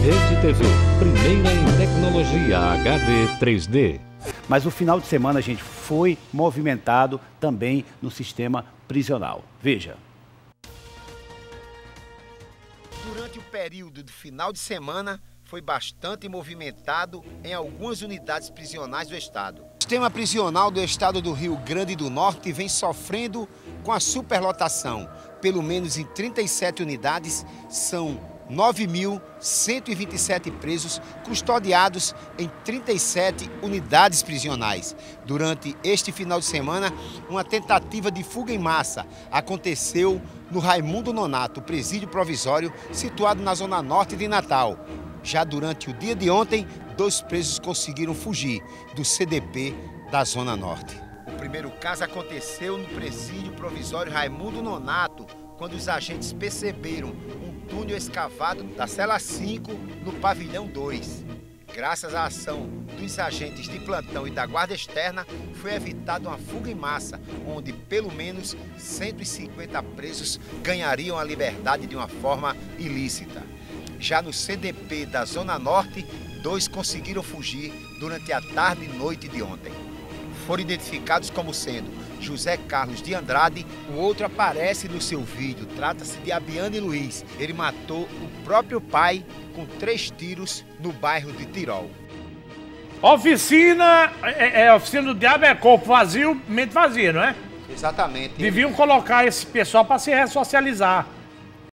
Rede TV, primeira em tecnologia HD 3D. Mas o final de semana, gente, foi movimentado também no sistema prisional. Veja. Durante o período do final de semana, foi bastante movimentado em algumas unidades prisionais do estado. O sistema prisional do estado do Rio Grande do Norte vem sofrendo com a superlotação. Pelo menos em 37 unidades, são 9.127 presos custodiados em 37 unidades prisionais. Durante este final de semana, uma tentativa de fuga em massa aconteceu no Raimundo Nonato, presídio provisório situado na zona norte de Natal. Já durante o dia de ontem, 2 presos conseguiram fugir do CDP da zona norte. O primeiro caso aconteceu no presídio provisório Raimundo Nonato, quando os agentes perceberam um túnel escavado da cela 5 no pavilhão 2. Graças à ação dos agentes de plantão e da guarda externa, foi evitada uma fuga em massa, onde pelo menos 150 presos ganhariam a liberdade de uma forma ilícita. Já no CDP da Zona Norte, 2 conseguiram fugir durante a tarde e noite de ontem. Foram identificados como sendo José Carlos de Andrade, o outro aparece no seu vídeo, trata-se de Abiane Luiz. Ele matou o próprio pai com 3 tiros no bairro de Tirol. Oficina do diabo é corpo vazio, mente vazia, não é? Exatamente. Deviam colocar esse pessoal para se ressocializar.